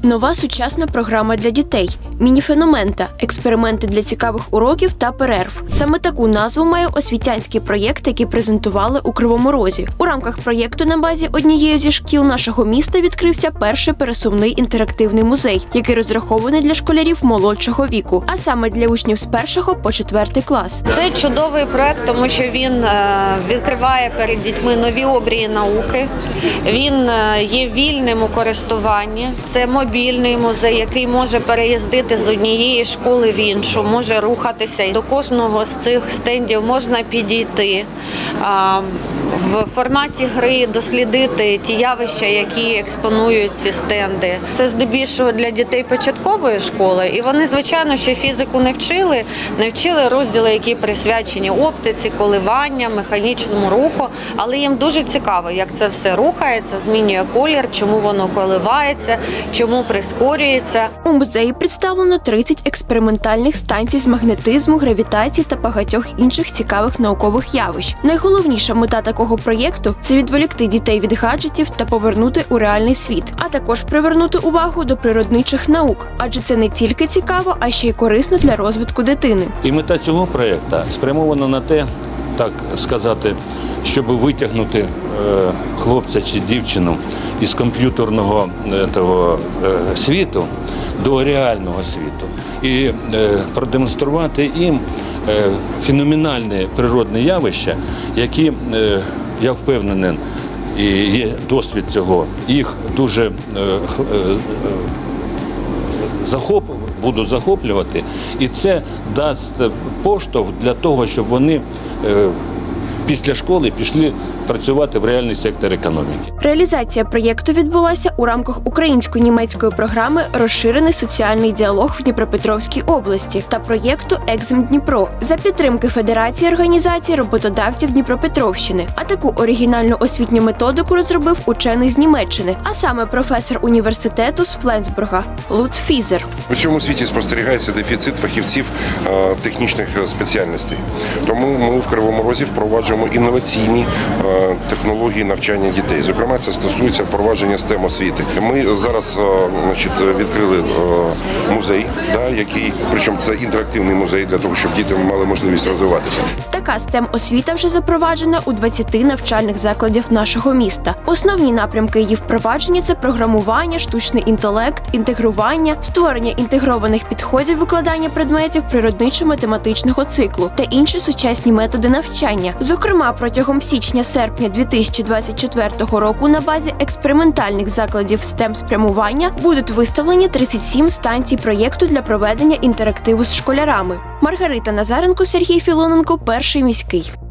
Нова сучасна програма для дітей – «Міні-феномента» – експерименти для цікавих уроків та перерв. Саме таку назву має освітянський проєкт, який презентували у Кривому Розі. У рамках проєкту на базі однієї зі шкіл нашого міста відкрився перший пересувний інтерактивний музей, який розрахований для школярів молодшого віку, а саме для учнів з 1 по 4 клас. Це чудовий проєкт, тому що він відкриває перед дітьми нові обрії науки. Він є вільним у користуванні. Це мобільний музей, який може переїздити з однієї школи в іншу, може рухатися. І до кожного з цих стендів можна підійти, в форматі гри дослідити ті явища, які експонують ці стенди. Це здебільшого для дітей початкової школи, і вони, звичайно, ще фізику не вчили розділи, які присвячені оптиці, коливанням, механічному руху, але їм дуже цікаво, як це все рухається, змінює колір, чому воно коливається, чому прискорюється. У музеї представлено 30 експериментальних станцій з магнетизму, гравітації та багатьох інших цікавих наукових явищ. Найголовніша мета такого проєкту – це відволікти дітей від гаджетів та повернути у реальний світ, а також привернути увагу до природничих наук, адже це не тільки цікаво, а ще й корисно для розвитку дитини. І мета цього проєкту спрямована на те, так сказати, щоб витягнути хлопця чи дівчину із комп'ютерного світу до реального світу і продемонструвати їм феноменальні природні явища, які, я впевнений, і є досвід цього, їх дуже будуть захоплювати, і це дасть поштовх для того, щоб вони після школи пішли працювати в реальний сектор економіки. Реалізація проєкту відбулася у рамках українсько-німецької програми «Розширений соціальний діалог в Дніпропетровській області» та проєкту «Екзем Дніпро» за підтримки Федерації організацій роботодавців Дніпропетровщини. А таку оригінальну освітню методику розробив учений з Німеччини, а саме професор університету з Фленсбурга Луц Фізер. У всьому світі спостерігається дефіцит фахівців технічних спеціальностей. Тому ми в Кривому Розі впроваджуємо інноваційні технології навчання дітей. Зокрема, це стосується впровадження STEM освіти. Ми зараз відкрили музей, який, причому це інтерактивний музей для того, щоб діти мали можливість розвиватися. Така STEM-освіта вже запроваджена у 20 навчальних закладів нашого міста. Основні напрямки її впровадження – це програмування, штучний інтелект, інтегрування, створення інтегрованих підходів викладання предметів природничо-математичного циклу та інші сучасні методи навчання. Зокрема, протягом січня-серпня 2024 року на базі експериментальних закладів STEM-спрямування будуть виставлені 37 станцій проєкту для проведення інтерактиву з школярами. Маргарита Назаренко, Сергій Філоненко, Перший міський.